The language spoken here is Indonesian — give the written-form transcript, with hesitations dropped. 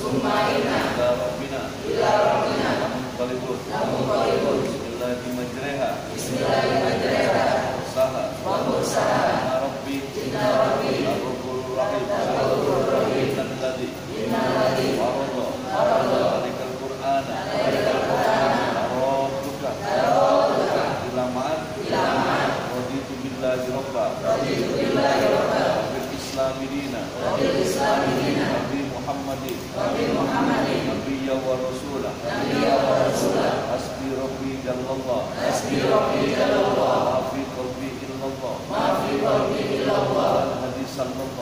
ila rabbina namunqalibun bismillahirrahmanirrahim wa mursaha inna rabbi al-ghafurur rahim innalladzi warada alikal qur'ana rabbuka ilaman raditu billahi rabba bil islami dina nabi muhammadin nabiyya wa rasulah hasbi rabbi jallallah ma fi qalbi illallah hadis sallallahu